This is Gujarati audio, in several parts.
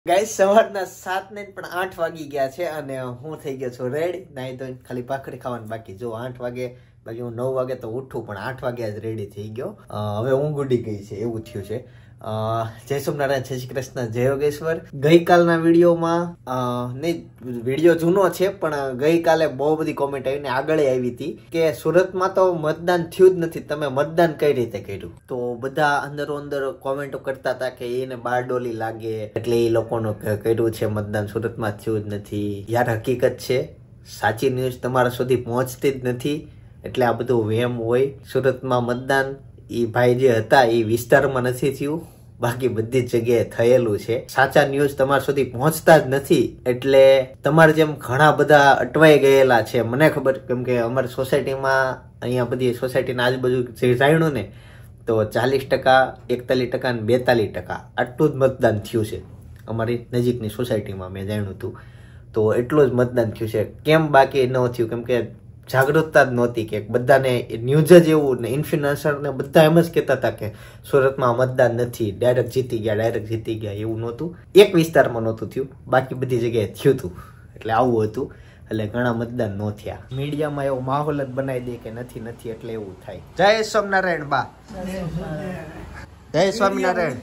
ગાઈસ સવારના 7 ને પણ 8 વાગી ગયા છે અને હું થઈ ગયો છું રેડી. નાઈ ધોઈને ખાલી ભાખરી ખાવાનું બાકી. જો 8 વાગે બાકી હું 9 વાગે તો ઉઠું પણ 8 વાગે જ રેડી થઈ ગયો. હવે ઊંઘ ઉડી ગઈ છે એવું થયું છે. જય સોમનારાયણ, જય શ્રી કૃષ્ણ, જય યોગેશ્વર. ગઈકાલના વિડીયોમાં નહીં, વિડીયો જૂનો છે પણ ગઈકાલે બહુ બધી કોમેન્ટ આવી ને આગળ આવી હતી કે સુરતમાં તો મતદાન થયું જ નથી, તમે મતદાન કઈ રીતે કર્યું. તો બધા અંદરો અંદર કોમેન્ટો કરતા હતા કે એને બારડોલી લાગે એટલે એ લોકોનું કર્યું છે મતદાન, સુરતમાં થયું જ નથી. યાર હકીકત છે, સાચી ન્યૂઝ તમારા સુધી પહોંચતી જ નથી એટલે આ બધું વહેમ હોય. સુરતમાં મતદાન એ ભાઈ જે હતા એ વિસ્તારમાં નથી થયું, બાકી બધી જ જગ્યાએ થયેલું છે. સાચા ન્યૂઝ તમારા સુધી પહોંચતા જ નથી એટલે તમારે જેમ ઘણા બધા અટવાઈ ગયેલા છે. મને ખબર, કેમ કે અમારી સોસાયટીમાં અહીંયા બધી સોસાયટીના આજુબાજુ જે જાણ્યું ને તો 40%, 41% અને 42% આટલું જ મતદાન થયું છે. અમારી નજીકની સોસાયટીમાં મેં જાણ્યું હતું તો એટલું જ મતદાન થયું છે. કેમ બાકી ન થયું? કેમ કે જાગૃતતા જ નહોતી કે બધાને ન્યૂઝ જ એવું ને ઇન્ફ્લુએન્સર ને બધા એમ જ કહેતા હતા કે સુરતમાં મતદાન નથી, ડાયરેક્ટ જીતી ગયા એવું નહોતું. એક વિસ્તારમાં નહોતું થયું, બાકી બધી જગ્યાએ થયું હતું. એટલે આવું હતું એટલે ઘણા મતદાન ન થયા. મીડિયામાં એવો માહોલ જ બનાવી દે કે નથી એટલે એવું થાય. જય સોમનારાયણ બા, જય સ્વામિનારાયણ.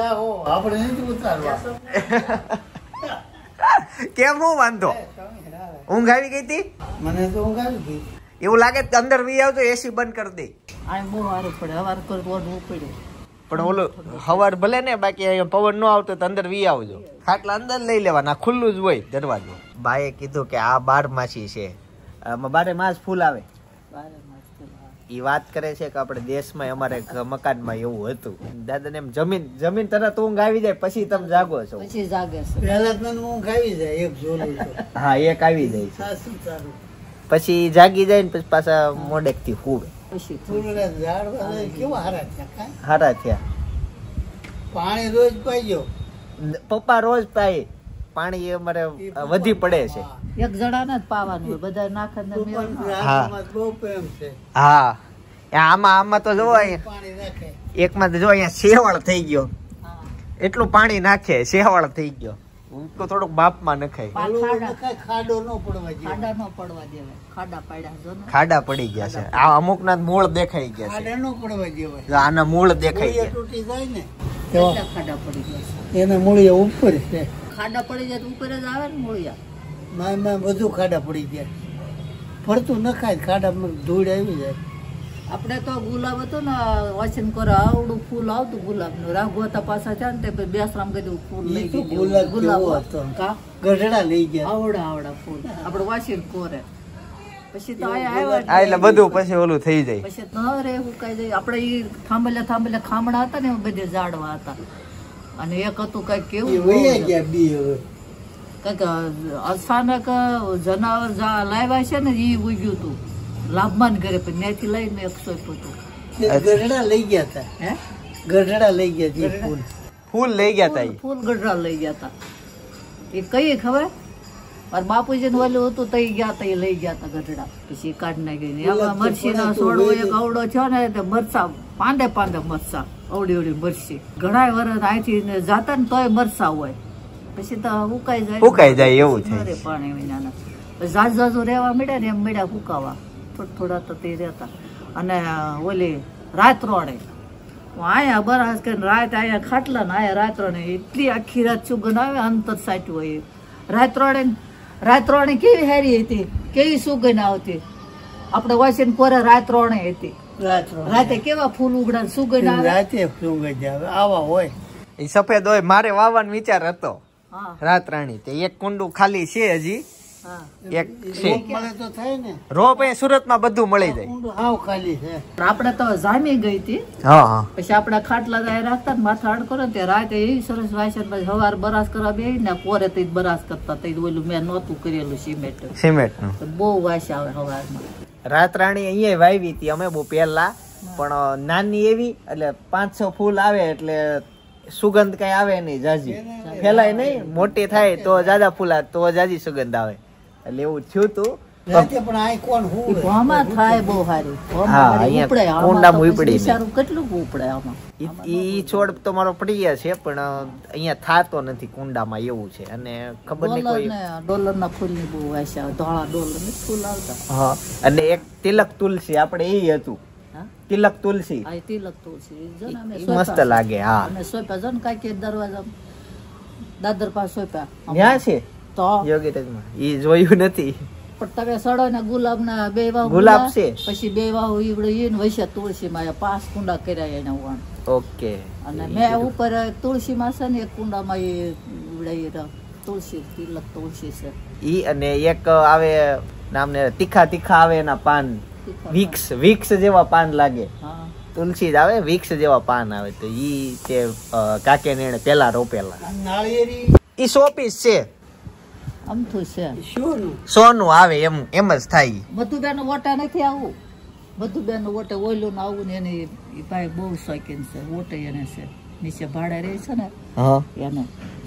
કેમ હું વાંધો? ઊંઘ આવી ગઈ હતી? મને તો ઊંઘ આવી ગઈ. એવું લાગે અંદર વી આવતો એસી બંધ કરી દે. આ બહુ સારું પડે, હવાર પર ઓઢવું પડે. પણ ઓલું હવાર ભલે ને, બાકી અહીંયા પવન ન આવતો તો અંદર વી આવજો. ખાટલા અંદર લઈ લેવાના, ખુલ્લું જ હોય દરવાજો. બાએ કીધું કે આ 12 માસી છે, આમાં 12 માસ ફૂલ આવે. એ વાત કરે છે કે આપણે દેશમાં અમારે મકાનમાં એવું હતું. દાદાને એમ જમીન તરત ઊંઘ આવી જાય પછી તમે જાગો છો. પછી જાગે છે. પહેલા તો ઊંઘ આવી જાય, એક જોલું છે. હા, એક આવી જાય છે. પછી જાગી જાય ને પછી પાછા મોડેક થી હુવે. પછી ઝાડ કેવા હારા થયા. પાણી રોજ પાઈજો. પપ્પા રોજ પાય. પાણી અમારે વધી પડે છે. એક જણાને જ પાવાનું, બધા નાખે ને બહુ પ્રેમ છે. હા, આમાં તો જો એકમાં તો જો અહીંયા શેવાળ થઈ ગયો, એટલું પાણી નાખે, શેવાળ થઈ ગયો. તો થોડુંક બાપમાં નખાય. ખાડો ન પડવા દેવાય. ખાડા પડ્યા જો ને, ખાડા પડી ગયા છે. આ અમુક ના મૂળ દેખાઈ ગયા છે. ખાડા ન પડવા દેવાય. આના મૂળ દેખાઈ ગયા, તૂટી જાય ને ખાડા પડી ગયા. એના મૂળિયા ઉપર છે. ખાડા પડી જાય તો ઉપર જ આવે ને મૂળિયા. ના બધું ખાડા પડી ગયા. ફરતું ન ખાય, ખાડામાં ધૂળ આવી જાય. આપણે તો ગુલાબ હતો ને વાસન કરે, આવડું ફૂલ આવતું ગુલાબનું. રાઘવતા પાછા છે ને તે બેસરામ કીધું ફૂલ લઈ ગયું. ગુલાબ હતો ગઢડા લઈ ગયા. આવડા ફૂલ આપણે વાસન કરે. પછી તો આવ્યા એટલે બધું પછી ઓલું થઈ જાય. પછી ન રે સુકાઈ જાય. આપણે ઈ થાંભલે ખામડા હતા ને બધે ઝાડવા હતા. અને એક હતું કઈક કેવું કઈક અચાનક જનાવર લાવ્યા છે ને ઈ ઉગ્યું હતું લાભમાન ઘરે. પણ ત્યાંથી લઈને 100 ગઢડા લઈ ગયા હતા. હે, ગઢડા લઈ ગયા. ફૂલ લઈ ગયા હતા. ફૂલ ગઢડા લઈ ગયા હતા. એ કઈ ખબર, મારા બાપુજી નું ઓલું હતું તઈ ગયા હતા, એ લઈ ગયા હતા ગઢડા. પછી કાઢ નાખી. એમાં મરસી ના છોડવો એક અવડો છે ને, મરસા પાંદે મરસા, અવડી મરસી. ઘણા વર્ષ અહીંથી જાતા ને તોય મરસા હોય. પછી તો ઉકાઈ જાય એવું છે. પાણી વિના ઝાઝુ રેવા મળ્યા ને એમ મળ્યા ફૂકાવા. થોડા તો તે રહેતા. અને ઓલી રાત રોડે આયા બરાસ કરીને રાત આયા ખાટલા ને આયા રાત રોડે એટલી આખી રાત સુગંધ આવે, અંતર સાચું હોય. રાત રોડે કેવી હારી હતી, કેવી સુગંધ આવતી. આપણે વાસીને કોરે રાત રોડે હતી. રાતે કેવા ફૂલ ઉગડા, સુગંધ આવે. રાતે સુગંધ આવે, આવા હોય. એ સફેદ હોય. મારે વાવવાનો વિચાર હતો રાત રાણી. તે એક કુંડું ખાલી છે હજી, એક છે. રોપ એ સુરતમાં બધું મળી જાય. આપણે તો જામી ગઈ હતી. પછી આપડા ખાટલા રાખતા માથા હાડ કરો ને રાતે એવી સરસ વાસણ. પછી સવાર બરાસ કરવા બે ને પોરે તો બરાસ કરતા. ઓલું મેં નહોતું કરેલું સિમેન્ટ બહુ વાસ આવે સવારમાં. રાત રાણી અહીંયા વાવી હતી અમે બહુ પહેલા, પણ નાની એવી એટલે 500 ફૂલ આવે એટલે સુગંધ કઈ આવે નહીં જાજી, ફેલાય નહીં. મોટી થાય તો જાજા ફૂલ આવે તો જાજી સુગંધ આવે. એટલે એવું થયું તું. રાતે પણ આ કોણ હું આમાં થાય બહુ સારી કુંડામાં ઉપડી સારું કેટલું ઉપડે આમાં ઈ છોડ તો મારો પડી ગયા છે પણ અહીંયા થાતો નથી કુંડામાં એવું છે અને ખબર નહીં કોઈ ડોલરના ફૂલની બહુ આશા ધોળા ડોલર ફૂલ આવતા હા અને એક તિલક તુલસી આપણે એ હતું તિલક તુલસી તિલક તુલસી મસ્ત લાગે હા અને સોપ્યા જો ને કાંઈ દરવાજા દાદર પાસે સોપ્યા ત્યાં છે તો યોગીરાજમાં ઈ જોયું નથી પણ તમે સડો ને ગુલાબ ના બે વાવ ગુલાબ છે પછી બે વાવ ઈવડે ઈન વૈસે તુલસી માં 5 કુંડા કર્યા એને ઉવાણ ઓકે અને મેં ઉપર તુલસી માં છે ને એક કુંડામાં ઈવડે તુલસી તિલક તુલસી છે ઈ અને એક આવે નામને તીખા આવે એના પાન વિક્સ જેવા પાન લાગે તુલસી જ આવે વિક્સ જેવા પાન આવે તો ઈ તે કાકે ને એને પેલા રોપેલા નાળિયેરી ઈ શોપીસ છે અમથું છે સોનું આવે એમ જ થાય બધું બેન વોટા નથી આવું બધું બેન વોટે ઓયલું ને આવું ને એની ભાઈ બહુ શોખીન છે વોટે એને છે નીચે ભાડે રહે છે ને એને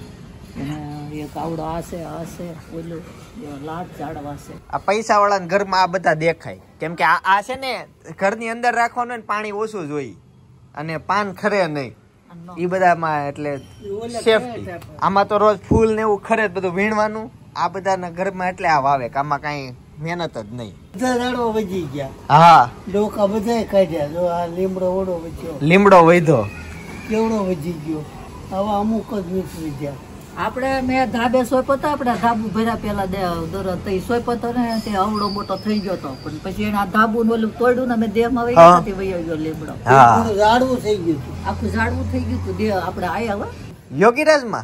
એક આવડો આ છે ઓલું લાટ ઝાડવા છે આ પૈસા વાળા ઘરમાં આ બધા દેખાય કેમ કે આ છે ને ઘરની અંદર રાખવાનું ને પાણી ઓછું જોઈ અને પાન ખરે નહીં ઈ બધામાં એટલે સેફટી આમાં તો રોજ ફૂલ ને એવું ખરે બધું વીણવાનું આ બધાના ઘરમાં એટલે આ વાવે કે આમાં કઈ મહેનત જ નહીં બધા ઝાડવા વધી ગયા હા ડોકા બધા કાઢ્યા જો આ લીમડો ઓડો વચ્યો લીમડો વધ્યો કેવડો વધી ગયો હવે અમુક જ નીકળી ગયા આપણે મેં ધાબે સોયપતો આપણે ધાબુ ભર્યા પેલા દરદ સોયપતો ને તે અવડો મોટો થઈ ગયો તો પણ પછી એને આ ધાબુ ઓલું તોડ્યું ને મેં દેહમાં વહી ગયો લીમડો ઝાડવું થઈ ગયું આખું ઝાડવું થઈ ગયું હતું દેહ આપણે આયા યોગીરાજમાં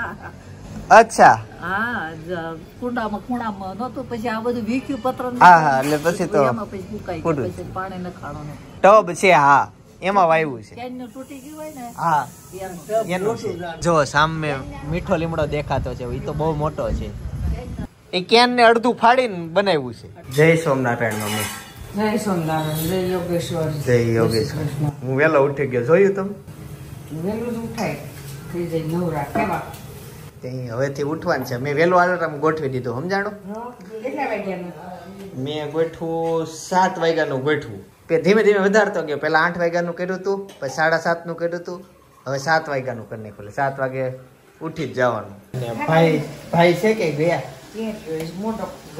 અચ્છા હા ખૂણામાં નતું પછી આ બધું વીખ્યું પત્ર હા એટલે પછી તો પછી ફૂકાઈ ગયું પછી પાણી નખાવાનું ટબ છે હા એમાં વાવ્યું છે કેનનું તૂટી ગયું હોય ને હા એનું છે જો સામે મીઠો લીમડો દેખાતો છે એ તો બહુ મોટો છે એ કેન ને અડધું ફાડીને બનાવ્યું છે જય સોમનારાયણ મમ્મી જય સોમનારાયણ જય યોગેશ્વર જય યોગેશ્વર હું વેલો ઉઠી ગયો જોયું તમે વેલું જ ઉઠાય થઈ જાય નવરા કેવા હવેથી ઉઠવાનું છે મેં વેલો આલારામ ગોઠવી દીધું સમજાણું કેટલા વાગ્યાનું મેં ગોઠવું 7 વાગ્યાનું ગોઠવું ધીમે ધીમે વધારતો ગયો પેલા 8 વાગ્યાનું કર્યું હતું પછી 7:30 નું કર્યું હતું હવે 7 વાગ્યાનું કરી નાખ્યું 7 વાગે ઉઠી જ જવાનું ભાઈ છે કે ગયા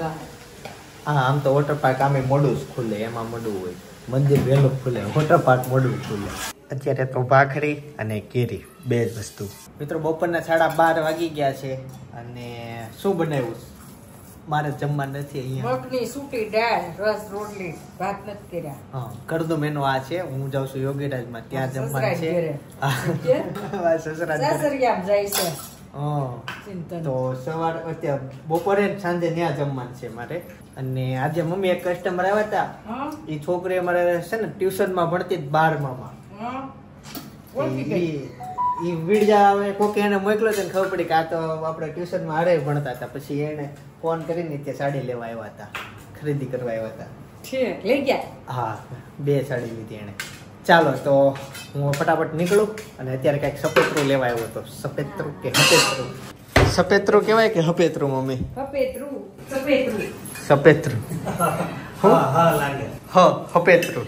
હા આમ તો વોટર પાર્ક આમે મોડું જ ખુલે એમાં મોડું હોય મંદિર વહેલું ખુલે વોટર પાર્ક મોડું ખુલે અત્યારે તો ભાખરી અને કેરી બે જ વસ્તુ મિત્રો બપોરના 12:30 વાગી ગયા છે અને શું બનાવ્યું મારે જમવા નથી અહીંયા રોટલી સૂકી દાળ રસ રોટલી ભાત નથી કર્યા હા કરદો મેનુ આ છે હું જાઉં છું યોગીરાજમાં ત્યાં જમવાનું છે સસરા જાય છે તો સવાર અત્યારે બપોરે સાંજે ત્યાં જમવાનું છે મારે અને આજે મમ્મી એક કસ્ટમર આવ્યા હતા એ છોકરી અમારે છે ને ટ્યુશનમાં ભણતી 12માં ઈ વિડિયા આવે કોકે એને મોકલ્યો તો ખબર પડી કે આ તો આપણે ટ્યુશનમાં હારે ભણતા હતા પછી એને ફોન કરીને ત્યાં સાડી લેવા આવ્યા હતા ખરીદી કરવા આવ્યા હતા છે લઈ ગયા હા 2 સાડી લીધી એને ચાલો તો હું ફટાફટ નીકળું અને અત્યારે કઈક સપેતરું લેવા આવ્યો હતો સપેતરું કે હપેતરું સપેતરું કહેવાય કે હપેતરું મમ્મી સપેતરું હા લાગે હા હપેતરું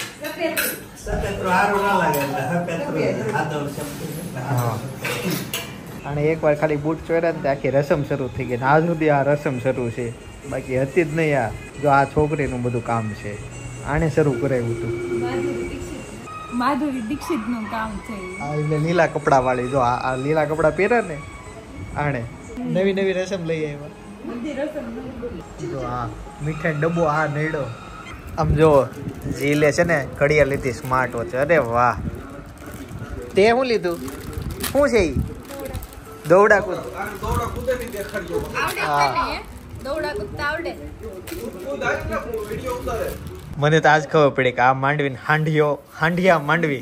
અને એકવાર ખાલી બૂટ ચોર્યા ને આખી રસમ શરૂ થઈ ગઈ આજ સુધી આ રસમ શરૂ છે બાકી હતી જ નહીં આ જો આ છોકરીનું બધું કામ છે આને શરૂ કરાવ્યું હતું માધુરી દીક્ષિત નું કામ છે એટલે લીલા કપડા વાળી જો આ લીલા કપડા પહેરે ને આણે નવી રસમ લઈ આવ્યા જો આ મીઠાઈ ડબ્બો આ નડ્યો આમ જો જીલે છે ને ઘડિયાળ લીધી સ્માર્ટ વોચ અરે વાહ તે શું લીધું શું છે ઈ દોડા કૂદ મને તો આજ ખબર પડી કે આ માંડવી હાંડિયા માંડવી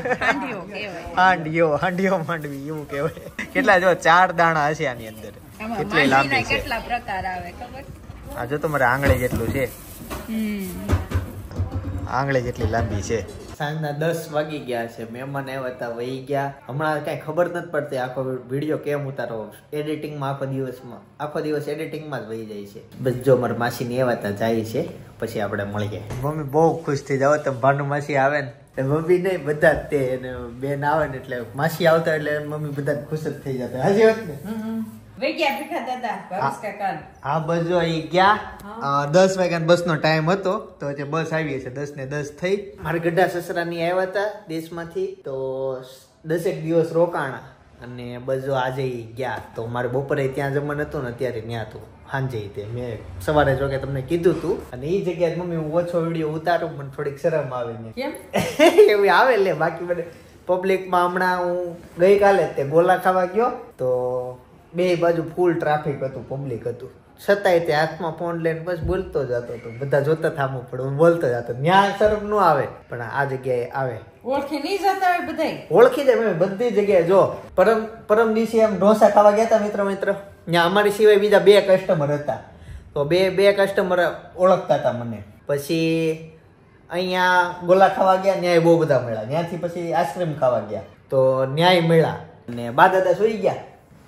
હાંડિયો માંડવી એવું કહેવાય કેટલા જો 4 દાણા હશે આની અંદર કેટલી લાંબી છે કેટલા પ્રકાર આવે ખબર આ જો તમારે આંગળી જેટલું છે આંગળી જેટલી લાંબી છે સાંજના 10 વાગી ગયા છે. મહેમાન આવ્યા હતા, વહી ગયા. હમણાં કઈ ખબર નથી પડતી આખો વિડીયો કેમ ઉતારો. એડિટિંગમાં આખો દિવસ એડિટિંગમાં જ વહી જાય છે. બસ જો મારા માસીની આવ્યા હતા, જાય છે, પછી આપણે મળીએ. મમ્મી બહુ ખુશ થઈ જાવ તો ભાનુ માસી આવે ને, મમ્મી નહીં બધા જ તે બેન આવે ને એટલે માસી આવતા એટલે મમ્મી બધા ખુશ જ થઈ જતા. હાજી વાત ને. હા બસ જો અહીં ગયા. 10 વાગ્યા બસ નો ટાઈમ હતો તો બસ આવી છે 10 ને 10 થઈ. મારા ગઢા સસરાની આવ્યા હતા દેશમાંથી તો 10 દિવસ રોકાણા અને બસ જો આજે ગયા. તો મારે બપોરે ત્યાં જમવાનું હતું ને અત્યારે ત્યાં હતું સાંજે. તે મેં સવારે જો કે તમને કીધું હતું અને એ જગ્યાએ મમ્મી હું ઓછો વિડીયો ઉતારું મને થોડીક શરમ આવે ને કેમ એવી આવે લે. બાકી મને પબ્લિકમાં હમણાં હું ગઈકાલે તે ગોલા ખાવા ગયો તો બે બાજુ ફૂલ ટ્રાફિક હતું, પબ્લિક હતું, છતાંય તે હાથમાં ફોન લઈને બસ બોલતો જતો હતો. બધા જોતા થામું પડે, હું બોલતો જતો. ત્યાં શરમ ન આવે પણ આ જગ્યાએ આવે. ઓળખી નહીં જતા હોય બધા, ઓળખી જાય મેં બધી જગ્યાએ. જો પરમ દિવસે એમ ઢોસા ખાવા ગયા હતા મિત્ર ત્યાં અમારી સિવાય બીજા 2 કસ્ટમર હતા તો બે કસ્ટમર ઓળખતા હતા મને. પછી અહીંયા ગોલા ખાવા ગયા, ન્યાય બહુ બધા મળ્યા. ત્યાંથી પછી આઈસ્ક્રીમ ખાવા ગયા તો ન્યાય મળ્યા. અને બા દાદા સુઈ ગયા.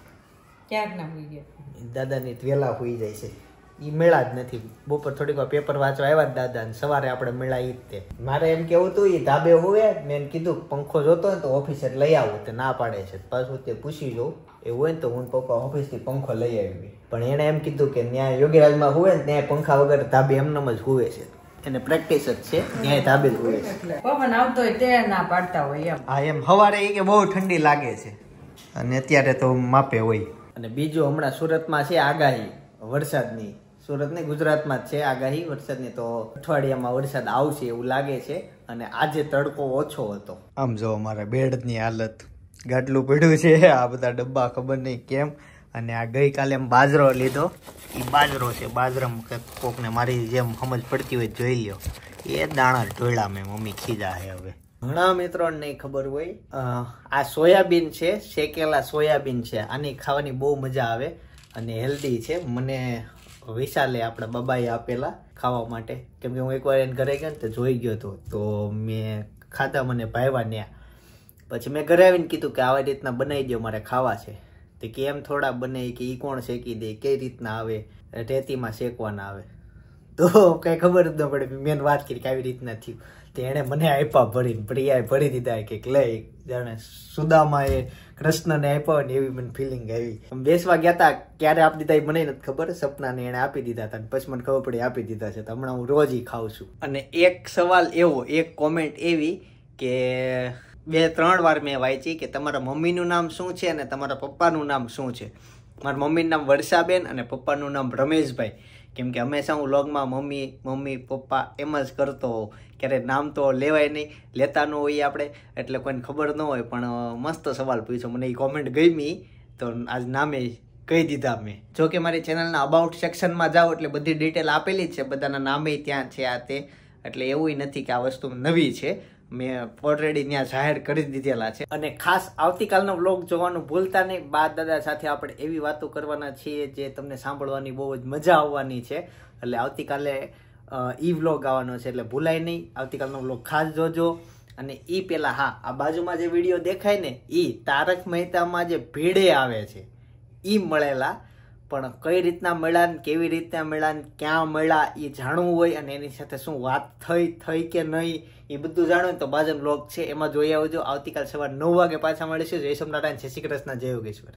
ક્યાંક ના સુઈ ગયા, દાદાની વેલા સુઈ જાય છે. એ મેળા જ નથી. બપોર થોડીક વાર પેપર વાંચવા આવ્યા દાદા ને સવારે આપણે મેળા ઈ જ તે. મારે એમ કેવું હતું એ ધાબે હોય મેં એમ કીધું પંખો જોતો હોય તો ઓફિસે લઈ આવું, તે ના પાડે છે. પાછું તે પૂછી જોઉં એવું હોય ને તો હું પપ્પા ઓફિસ થી પંખો લઈ આવી. પણ એને એમ કીધું કે ત્યાં યોગીરાજમાં હોય ને ત્યાં પંખા વગર ધાબે એમનેમ જ હુવે છે. એને પ્રેક્ટિસ જ છે, ત્યાં ધાબે જ હોય છે. પવન આવતો હોય તે ના પાડતા હોય એમ. હા એમ સવારે એ કે બહુ ઠંડી લાગે છે અને અત્યારે તો માપે હોય. અને બીજું હમણાં સુરતમાં છે આગાહી વરસાદની. સુરત ને ગુજરાતમાં જ છે આગાહી વરસાદની. તો અઠવાડિયામાં વરસાદ આવશે એવું લાગે છે. અને આજે તડકો ઓછો હતો. આમ જો અમારા બેડ ની હાલત, ગાટલું પડ્યું છે, આ બધા ડબ્બા ખબર નહીં કેમ. અને આ ગઈકાલે બાજરો લીધો, એ બાજરો છે. બાજરામાં કોકને મારી જેમ સમજ પડતી હોય જોઈ લ્યો. એ દાણા ઢોળા મેં મમ્મી ખીજા છે. હવે ઘણા મિત્રોને નહીં ખબર હોય, આ સોયાબીન છે, શેકેલા સોયાબીન છે. આની ખાવાની બહુ મજા આવે અને હેલ્ધી છે. મને વિશાલે આપણા બાબાએ આપેલા ખાવા માટે, કેમ કે હું એકવાર એને ઘરે ગયો ને તો જોઈ ગયો હતો તો મેં ખાધા, મને ભાવ્યા ન્યા. પછી મેં ઘરે આવીને કીધું કે આવા રીતના બનાવી દો, મારે ખાવા છે. તો કે એમ થોડા બને કે ઈ કોણ શેકી દે, કઈ રીતના આવે, રેતીમાં શેકવાના આવે. તો કઈ ખબર જ ન પડે. મેં વાત કરી કે આવી રીતના થયું. તો એણે મને આપ્યા ભરીને, પ્રિયાએ ભરી દીધા કે લઈ, જાણે સુદામા એ કૃષ્ણને આપ્યા ને એવી મને ફિલિંગ આવી. બેસવા ગયા હતા ક્યારે આપી દીધા એ મને નથી ખબર. સપનાને એને આપી દીધા હતા પછી મને ખબર પડી આપી દીધા છે. તો હમણાં હું રોજ ખાઉં છું. અને એક સવાલ એવો, એક કોમેન્ટ એવી કે 2-3 વાર મેં વાંચી કે તમારા મમ્મીનું નામ શું છે અને તમારા પપ્પાનું નામ શું છે. મારા મમ્મીનું નામ વર્ષાબેન અને પપ્પાનું નામ રમેશભાઈ. કેમ કે હંમેશા હું વ્લોગમાં મમ્મી પપ્પા એમ જ કરતો હોઉં. ક્યારેય નામ તો લેવાય નહીં, લેતા ન હોય આપણે, એટલે કોઈને ખબર ન હોય. પણ મસ્ત સવાલ પૂછ્યો, મને એ કોમેન્ટ ગમી તો આજ નામે કહી દીધા મેં. જો કે મારી ચેનલના અબાઉટ સેક્શનમાં જાઓ એટલે બધી ડિટેલ આપેલી જ છે, બધાના નામે ત્યાં છે આ તે. એટલે એવું નથી કે આ વસ્તુ નવી છે, મેં ઓલરેડી ત્યાં જાહેર કરી દીધેલા છે. અને ખાસ આવતીકાલનો વ્લોગ જોવાનું ભૂલતા નહીં. બા દાદા સાથે આપણે એવી વાતો કરવાના છીએ જે તમને સાંભળવાની બહુ જ મજા આવવાની છે. એટલે આવતીકાલે ઈ વ્લોગ આવવાનો છે એટલે ભૂલાય નહીં. આવતીકાલનો વ્લોગ ખાસ જોજો. અને ઈ પેલા હા, આ બાજુમાં જે વિડીયો દેખાય ને ઈ તારક મહેતામાં જે ભીડે આવે છે ઈ મળેલા. પણ કઈ રીતના મળ્યા ને કેવી રીતના મળ્યા ને ક્યાં મળ્યા એ જાણવું હોય અને એની સાથે શું વાત થઈ કે નહીં એ બધું જાણવું તો બાજુ વ્લોગ છે એમાં જોઈ આવજો. આવતીકાલ સવારે 9 વાગે પાછા મળીશું. જય સોમનારાયણ, જય શ્રી કૃષ્ણ, જય યોગેશ્વર.